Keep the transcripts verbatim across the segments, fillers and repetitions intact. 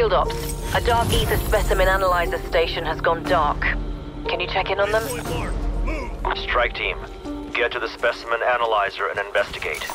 Field Ops. A Dark Ether specimen analyzer station has gone dark. Can you check in on them? Strike team, get to the specimen analyzer and investigate.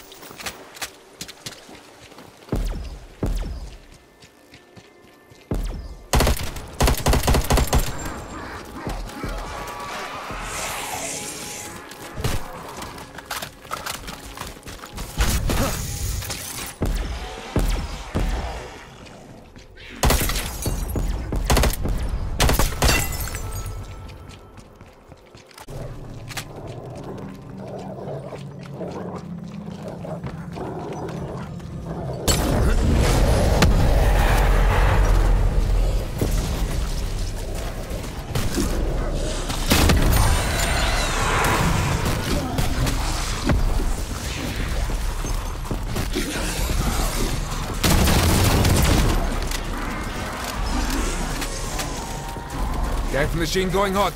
Death machine going hot.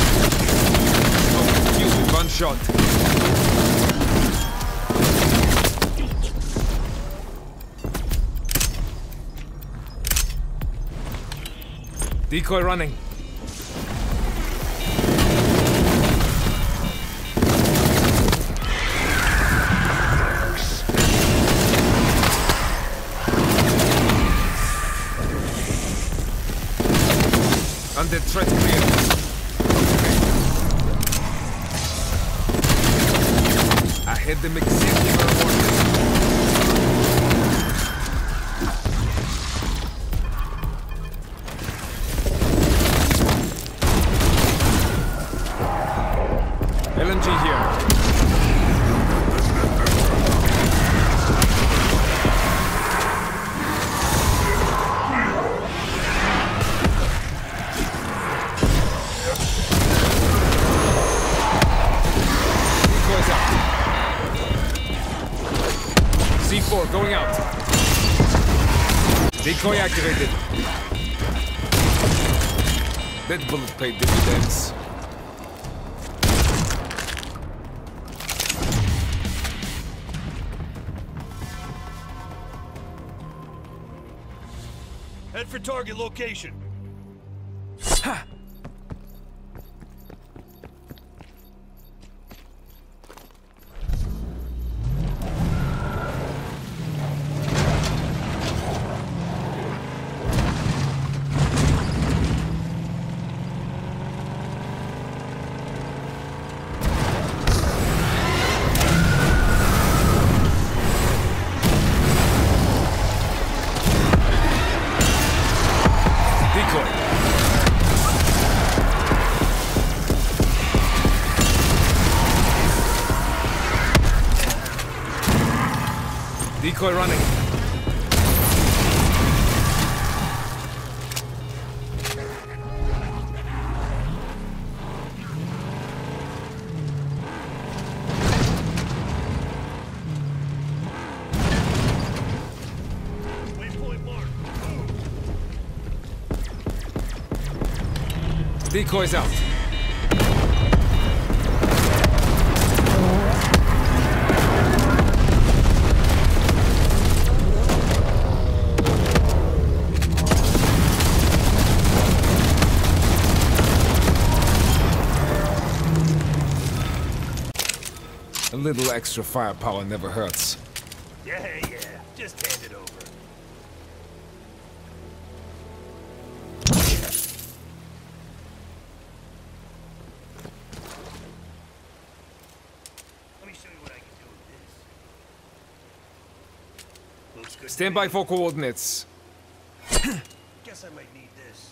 Oh, killed with one shot. Decoy running. Under threat clear. I had them exactly where I wanted. L M G here. C four going out. Decoy activated. That bullet paid dividends. Head for target location. Ha! Decoy running. Waypoint mark. Decoys out. A little extra firepower never hurts. Yeah, yeah. Just hand it over. Let me show you what I can do with this. Looks good. Stand by for coordinates. Guess I might need this.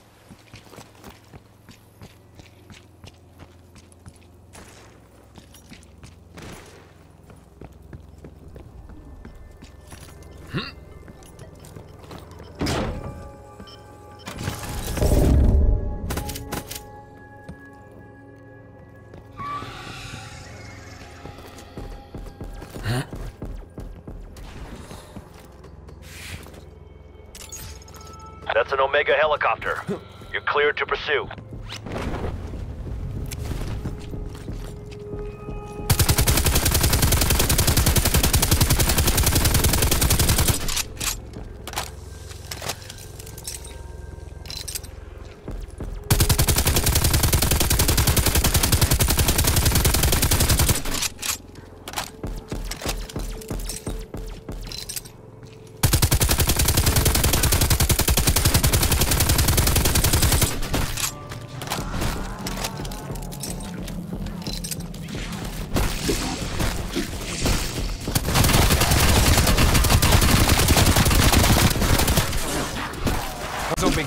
That's an Omega helicopter. You're cleared to pursue.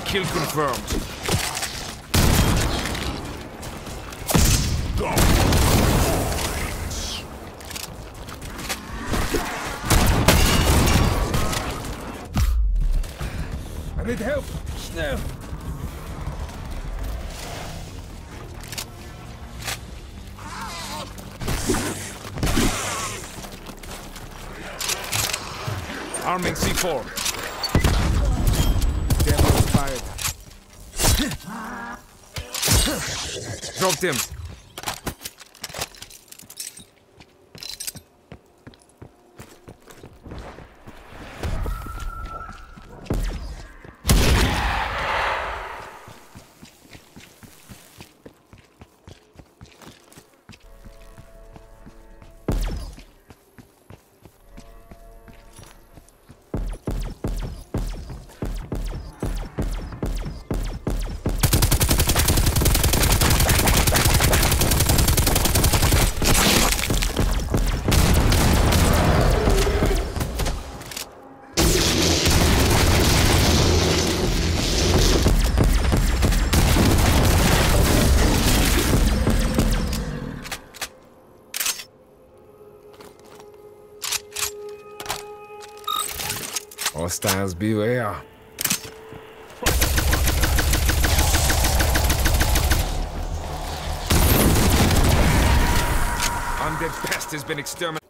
Kill confirmed. I need help. Now. Arming C four. Demo expired. Dropped him. Hostiles beware. Undead pest has been exterminated.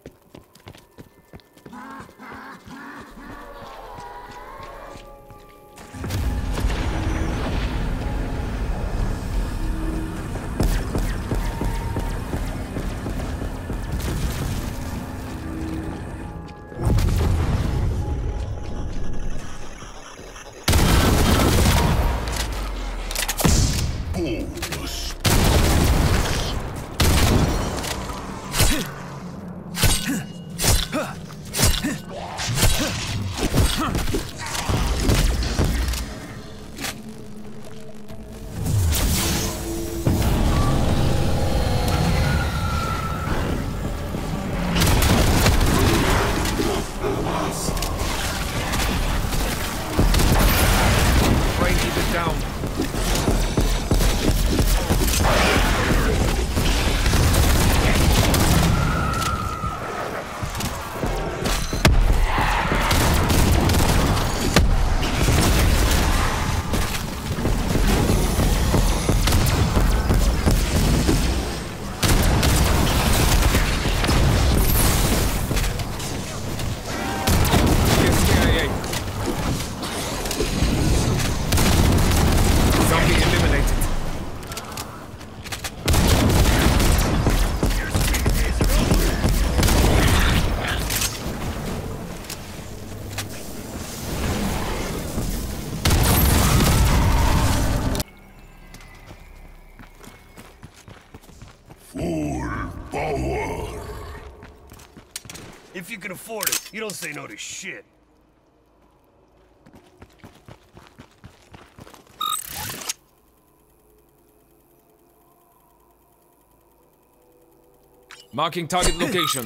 If you can afford it, you don't say no to shit. Marking target location.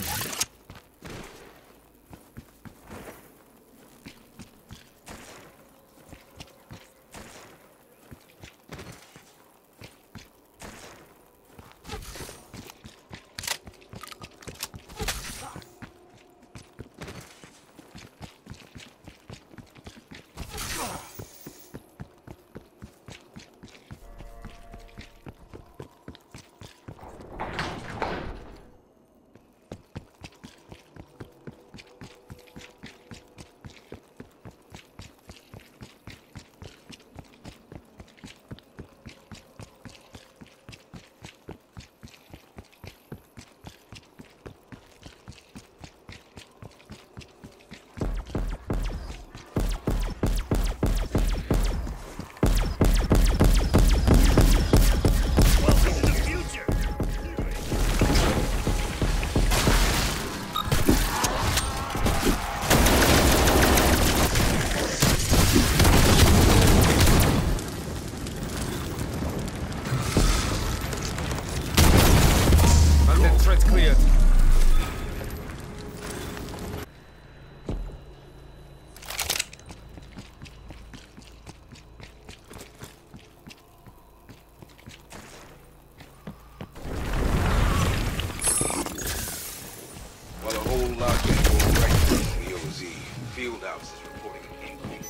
field officers reporting an increase.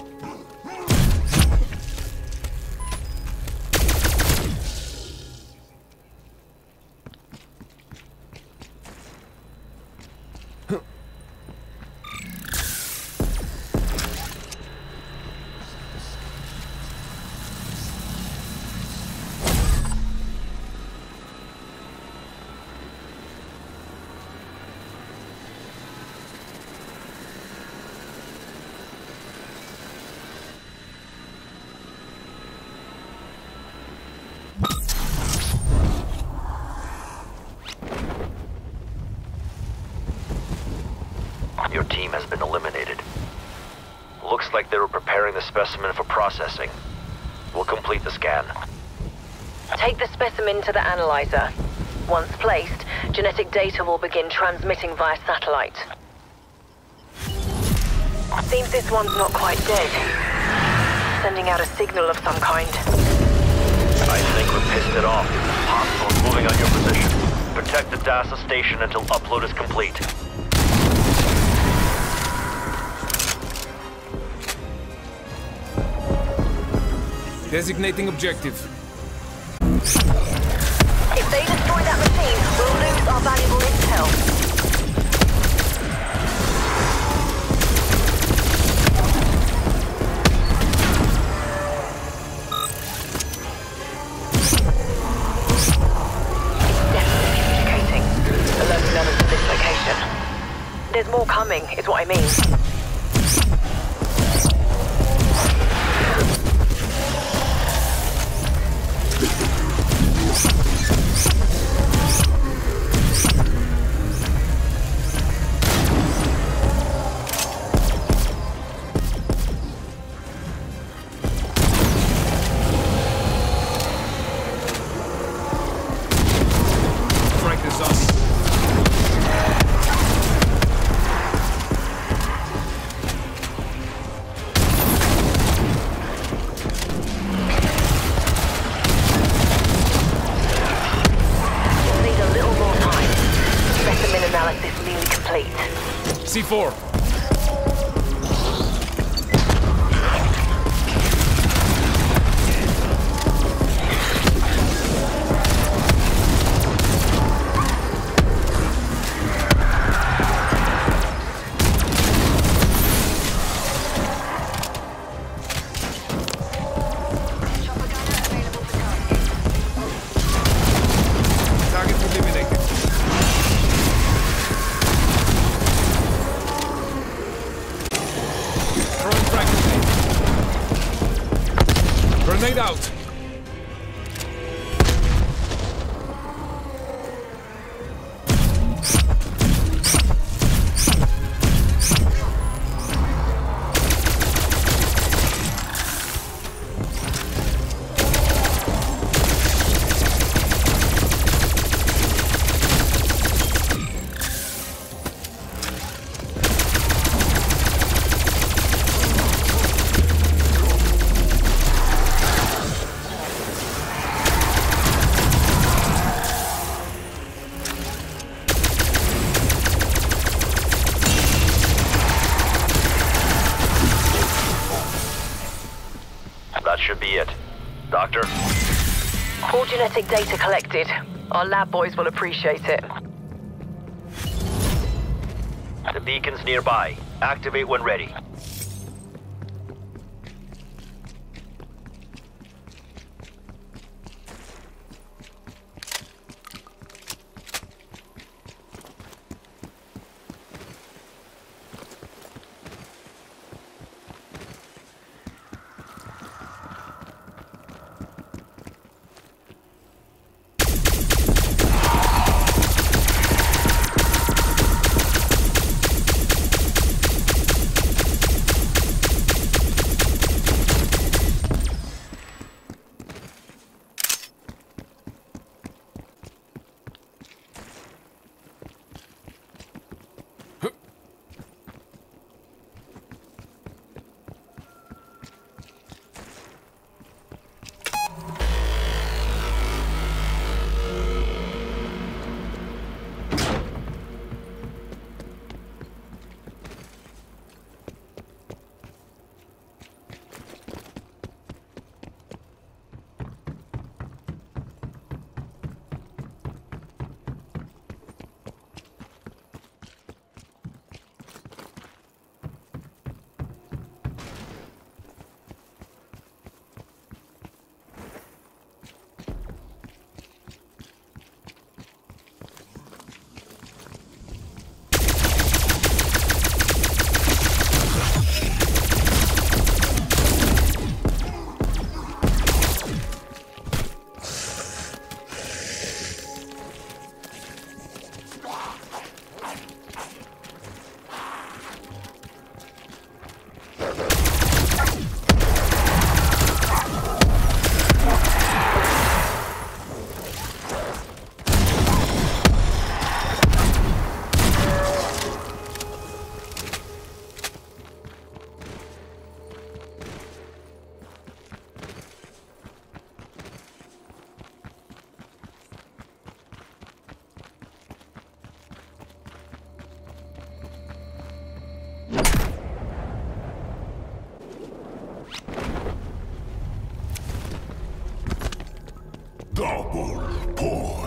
Your team has been eliminated. Looks like they were preparing the specimen for processing. We'll complete the scan. Take the specimen to the analyzer. Once placed, genetic data will begin transmitting via satellite. Seems this one's not quite dead. Sending out a signal of some kind. I think we pissed it off. Hostiles moving on your position. Protect the D A S A station until upload is complete. Designating objective. If they destroy that machine, we'll lose our valuable intel. Definitely communicating. Alerting others to this location. There's more coming, is what I mean. C four. Target eliminated. Grenade out! That should be it. Doctor? All genetic data collected. Our lab boys will appreciate it. The beacon's nearby. Activate when ready. Double point.